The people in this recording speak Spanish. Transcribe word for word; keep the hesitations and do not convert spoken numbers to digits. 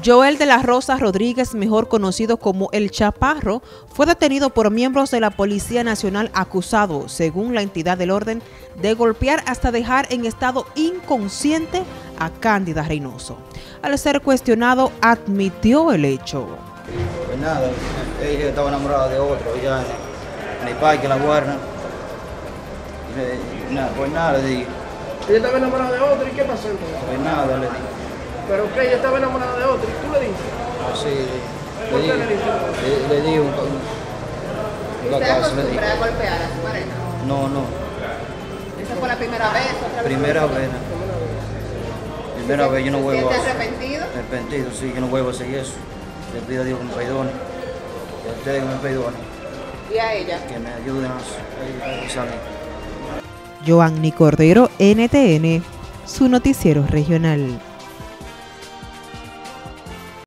Joel de la Rosa Rodríguez, mejor conocido como El Chaparro, fue detenido por miembros de la Policía Nacional acusado, según la entidad del orden, de golpear hasta dejar en estado inconsciente a Cándida Reynoso. Al ser cuestionado, admitió el hecho. Pues nada, ella estaba enamorada de otro, ella en el parque, en la guarda. Y nada, pues nada, le dije. Ella estaba enamorada de otro, ¿y qué pasó entonces? Pues nada, le dije. Pero que ella estaba enamorada de otro, ¿y tú le dijiste? Así, ¿Por le qué dije. le dijiste? Le, le di un, un, una ¿Usted casa, le dije. acostumbra a golpear a su pareja? No, no, ¿Esa fue la primera vez? ¿Otra vez? primera vez. Primera vez, yo no vuelvo a... ¿Te sientes arrepentido? Arrepentido, sí, yo no vuelvo a hacer eso. Le pido a Dios que me perdone. Y a ustedes que me perdonen. ¿Y a ella? Que me ayuden a, a, a salir. Joanny Cordero, N T N, su noticiero regional.